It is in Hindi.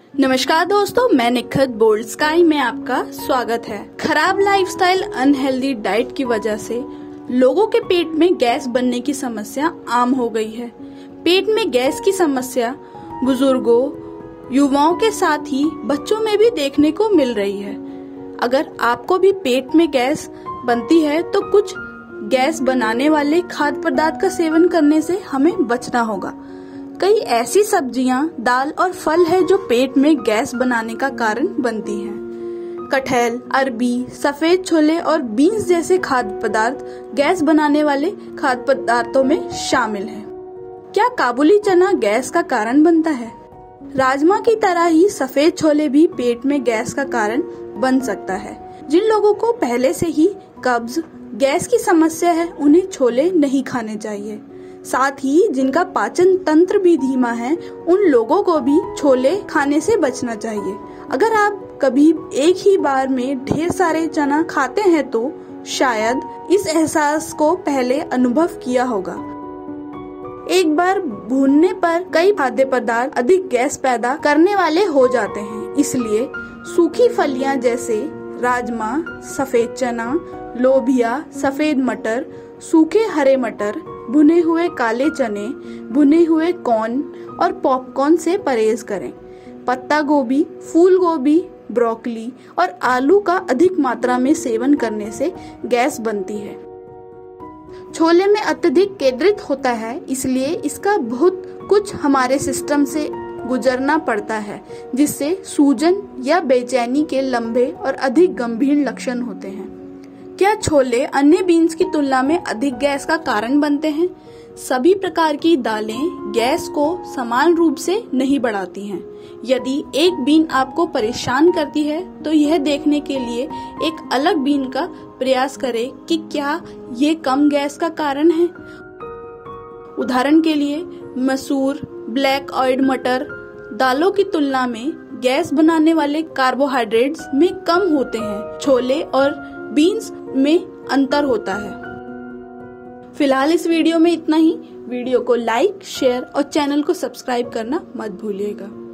नमस्कार दोस्तों, मैं निखत बोल्ड स्काई में आपका स्वागत है। खराब लाइफस्टाइल, अनहेल्दी डाइट की वजह से लोगों के पेट में गैस बनने की समस्या आम हो गई है। पेट में गैस की समस्या बुजुर्गों, युवाओं के साथ ही बच्चों में भी देखने को मिल रही है। अगर आपको भी पेट में गैस बनती है तो कुछ गैस बनाने वाले खाद्य पदार्थ का सेवन करने से हमें बचना होगा। कई ऐसी सब्जियां, दाल और फल है जो पेट में गैस बनाने का कारण बनती हैं। कटहल, अरबी, सफेद छोले और बीन्स जैसे खाद्य पदार्थ गैस बनाने वाले खाद्य पदार्थों में शामिल हैं। क्या काबुली चना गैस का कारण बनता है? राजमा की तरह ही सफेद छोले भी पेट में गैस का कारण बन सकता है। जिन लोगों को पहले से ही कब्ज, गैस की समस्या है, उन्हें छोले नहीं खाने चाहिए। साथ ही जिनका पाचन तंत्र भी धीमा है, उन लोगों को भी छोले खाने से बचना चाहिए। अगर आप कभी एक ही बार में ढेर सारे चना खाते हैं तो शायद इस एहसास को पहले अनुभव किया होगा। एक बार भूनने पर कई खाद्य पदार्थ अधिक गैस पैदा करने वाले हो जाते हैं। इसलिए सूखी फलियां जैसे राजमा, सफेद चना, लोबिया, सफेद मटर, सूखे हरे मटर, भुने हुए काले चने, भुने हुए कॉर्न और पॉपकॉर्न से परहेज करें। पत्ता गोभी, फूल गोभी, ब्रोकली और आलू का अधिक मात्रा में सेवन करने से गैस बनती है। छोले में अत्यधिक केंद्रित होता है, इसलिए इसका बहुत कुछ हमारे सिस्टम से गुजरना पड़ता है, जिससे सूजन या बेचैनी के लंबे और अधिक गंभीर लक्षण होते हैं। क्या छोले अन्य बीन्स की तुलना में अधिक गैस का कारण बनते हैं? सभी प्रकार की दालें गैस को समान रूप से नहीं बढ़ाती हैं। यदि एक बीन आपको परेशान करती है तो यह देखने के लिए एक अलग बीन का प्रयास करें कि क्या ये कम गैस का कारण है। उदाहरण के लिए मसूर, ब्लैक ऑयड मटर दालों की तुलना में गैस बनाने वाले कार्बोहाइड्रेट्स में कम होते हैं। छोले और बीन्स में अंतर होता है। फिलहाल इस वीडियो में इतना ही। वीडियो को लाइक, शेयर और चैनल को सब्सक्राइब करना मत भूलिएगा।